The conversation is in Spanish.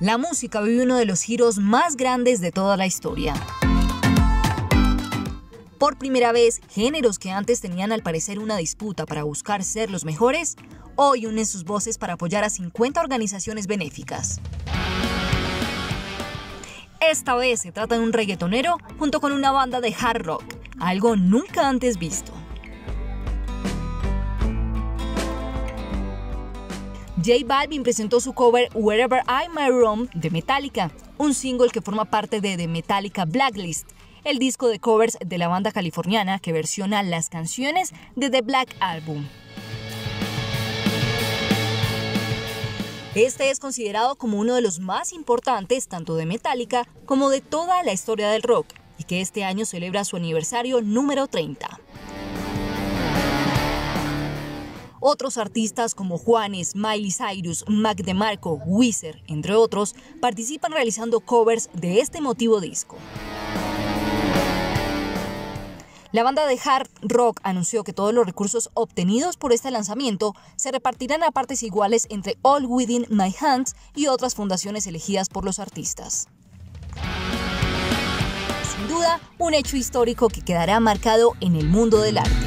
La música vive uno de los giros más grandes de toda la historia. Por primera vez, géneros que antes tenían al parecer una disputa para buscar ser los mejores, hoy unen sus voces para apoyar a 50 organizaciones benéficas. Esta vez se trata de un reggaetonero junto con una banda de hard rock, algo nunca antes visto. J Balvin presentó su cover Wherever I May Roam de Metallica, un single que forma parte de The Metallica Blacklist, el disco de covers de la banda californiana que versiona las canciones de The Black Album. Este es considerado como uno de los más importantes tanto de Metallica como de toda la historia del rock, y que este año celebra su aniversario número 30. Otros artistas como Juanes, Miley Cyrus, Mac DeMarco, Weezer, entre otros, participan realizando covers de este emotivo disco. La banda de hard rock anunció que todos los recursos obtenidos por este lanzamiento se repartirán a partes iguales entre All Within My Hands y otras fundaciones elegidas por los artistas. Sin duda, un hecho histórico que quedará marcado en el mundo del arte.